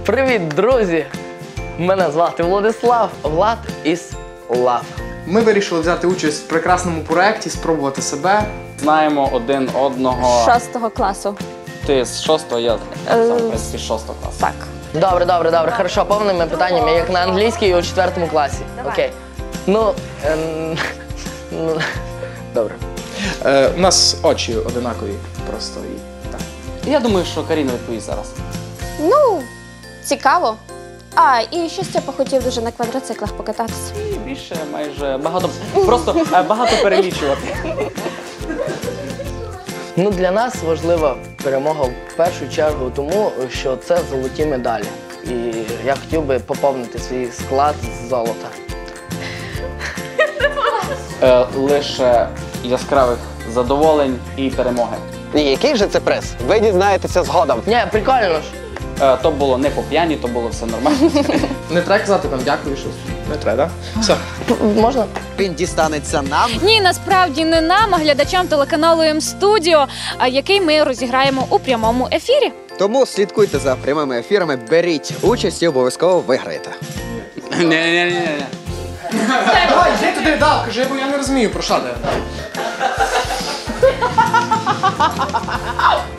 Привіт, друзі! Мене звати Владислав, Влад із Лав. Ми вирішили взяти участь в прекрасному проєкті, спробувати себе. Знаємо один одного. 6 класу. Ти з 6-го, я сам, в принципі, з 6 класу. Так. Добре. Хорошо, повними питаннями, як на англійській у 4 класі. Давай. Окей. Добре. У нас очі одинакові просто і так. Я думаю, що Каріна відповість зараз. Ну, цікаво. А, і ще Степа хотів дуже на квадроциклах покататися. І більше майже багато перелічувати. Для нас важлива перемога в першу чергу тому, що це золоті медалі. І я хотів би поповнити свій склад з золота. Лише яскравих задоволень і перемоги. І який же це приз? Ви дізнаєтеся згодом. Ні, прикольно ж. То було не по п'яні, то було все нормально. Не треба казати там дякую, що не треба, так? Все. Можна? Він дістанеться нам. Ні, насправді не нам, а глядачам телеканалу М-студіо, який ми розіграємо у прямому ефірі. Тому слідкуйте за прямими ефірами, беріть участь і обов'язково виграєте. Ні. Давай, йди туди, кажи, бо я не розумію, про що ти.